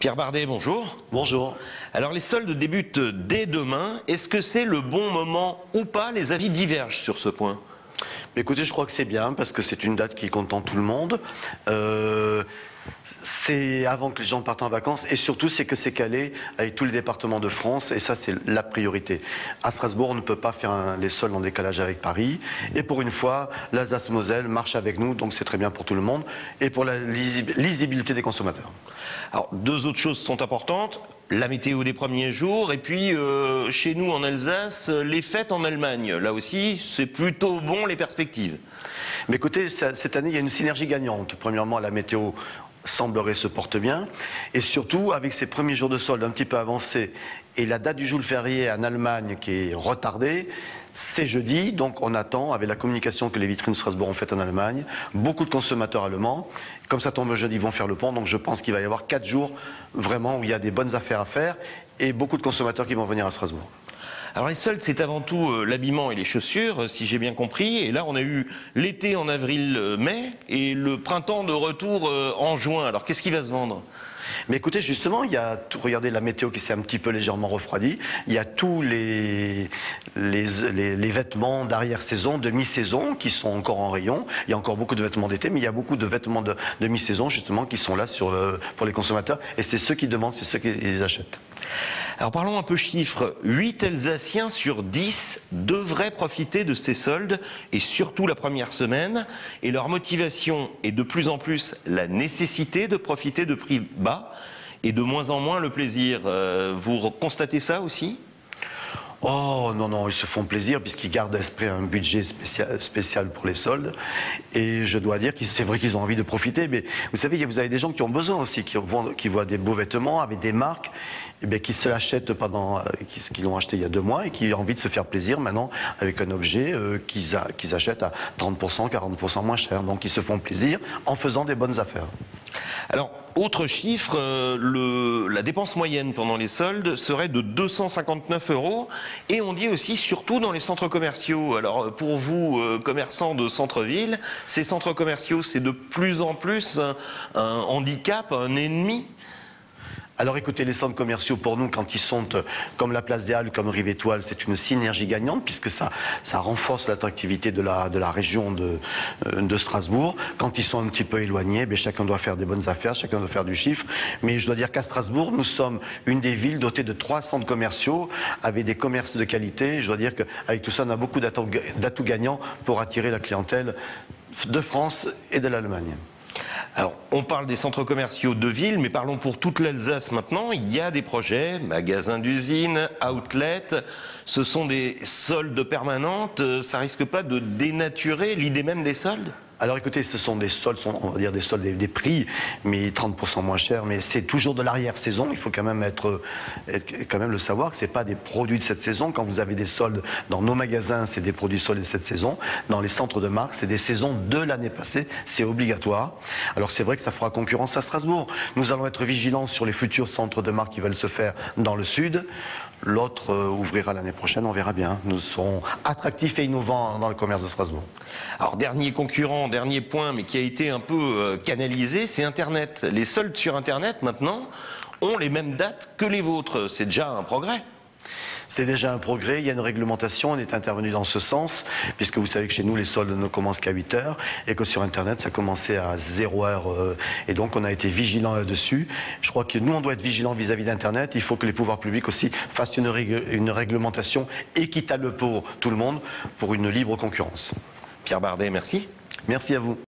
Pierre Bardet, bonjour. Bonjour. Alors les soldes débutent dès demain. Est-ce que c'est le bon moment ou pas? Les avis divergent sur ce point. Mais écoutez, je crois que c'est bien parce que c'est une date qui contente tout le monde. C'est avant que les gens partent en vacances et surtout c'est que c'est calé avec tous les départements de France et ça c'est la priorité. À Strasbourg, on ne peut pas faire les soldes en décalage avec Paris et pour une fois, l'Alsace-Moselle marche avec nous, donc c'est très bien pour tout le monde et pour la lisibilité des consommateurs. Alors deux autres choses sont importantes. La météo des premiers jours et puis chez nous en Alsace, les fêtes en Allemagne. Là aussi, c'est plutôt bon les perspectives. Mais écoutez, cette année, il y a une synergie gagnante. Premièrement, la météo semblerait se porte bien et surtout avec ces premiers jours de solde un petit peu avancés et la date du jour férié en Allemagne qui est retardée, c'est jeudi, donc on attend avec la communication que les vitrines de Strasbourg ont faite en Allemagne, beaucoup de consommateurs allemands, comme ça tombe jeudi, ils vont faire le pont, donc je pense qu'il va y avoir 4 jours vraiment où il y a des bonnes affaires à faire et beaucoup de consommateurs qui vont venir à Strasbourg. Alors les soldes, c'est avant tout l'habillement et les chaussures, si j'ai bien compris. Et là, on a eu l'été en avril-mai et le printemps de retour en juin. Alors qu'est-ce qui va se vendre ? Mais écoutez, justement, il y a regardez la météo qui s'est un petit peu légèrement refroidie. Il y a tous les vêtements d'arrière-saison, de mi-saison qui sont encore en rayon. Il y a encore beaucoup de vêtements d'été, mais il y a beaucoup de vêtements de mi-saison justement qui sont là pour les consommateurs. Et c'est ceux qui demandent, c'est ceux qui les achètent. Alors parlons un peu chiffres. 8 Alsaciens sur 10 devraient profiter de ces soldes et surtout la première semaine. Et leur motivation est de plus en plus la nécessité de profiter de prix bas et de moins en moins le plaisir. Vous constatez ça aussi ? Oh non, non, ils se font plaisir puisqu'ils gardent à l'esprit un budget spécial pour les soldes. Et je dois dire que c'est vrai qu'ils ont envie de profiter. Mais vous savez, vous avez des gens qui ont besoin aussi, qui voient des beaux vêtements avec des marques, et bien, qui se l'achètent qui l'ont acheté il y a 2 mois et qui ont envie de se faire plaisir maintenant avec un objet qu'ils achètent à 30%, 40% moins cher. Donc ils se font plaisir en faisant des bonnes affaires. Alors, autre chiffre, la dépense moyenne pendant les soldes serait de 259 € et on dit aussi surtout dans les centres commerciaux. Alors pour vous, commerçants de centre-ville, ces centres commerciaux, c'est de plus en plus un handicap, un ennemi ? Alors écoutez, les centres commerciaux pour nous, quand ils sont comme la Place des Halles, comme Rive Étoile, c'est une synergie gagnante puisque ça renforce l'attractivité de la région de Strasbourg. Quand ils sont un petit peu éloignés, chacun doit faire des bonnes affaires, chacun doit faire du chiffre. Mais je dois dire qu'à Strasbourg, nous sommes une des villes dotées de 3 centres commerciaux avec des commerces de qualité. Je dois dire qu'avec tout ça, on a beaucoup d'atouts gagnants pour attirer la clientèle de France et de l'Allemagne. Alors, on parle des centres commerciaux de ville, mais parlons pour toute l'Alsace maintenant. Il y a des projets, magasins d'usine, outlets. Ce sont des soldes permanentes. Ça risque pas de dénaturer l'idée même des soldes ? Alors écoutez, ce sont des soldes, on va dire des soldes des prix, mais 30% moins cher, mais c'est toujours de l'arrière-saison. Il faut quand même le savoir que c'est pas des produits de cette saison. Quand vous avez des soldes dans nos magasins, c'est des produits soldes de cette saison. Dans les centres de marque, c'est des saisons de l'année passée. C'est obligatoire. Alors c'est vrai que ça fera concurrence à Strasbourg. Nous allons être vigilants sur les futurs centres de marque qui veulent se faire dans le sud. L'autre ouvrira l'année prochaine, on verra bien. Nous serons attractifs et innovants dans le commerce de Strasbourg. Alors dernier concurrent, dernier point, mais qui a été un peu canalisé, c'est Internet. Les soldes sur Internet, maintenant, ont les mêmes dates que les vôtres. C'est déjà un progrès. C'est déjà un progrès, il y a une réglementation, on est intervenu dans ce sens, puisque vous savez que chez nous les soldes ne commencent qu'à 8 h et que sur Internet ça commençait à 0 h et donc on a été vigilant là-dessus. Je crois que nous on doit être vigilant vis-à-vis d'Internet, il faut que les pouvoirs publics aussi fassent une réglementation équitable pour tout le monde, pour une libre concurrence. Pierre Bardet, merci. Merci à vous.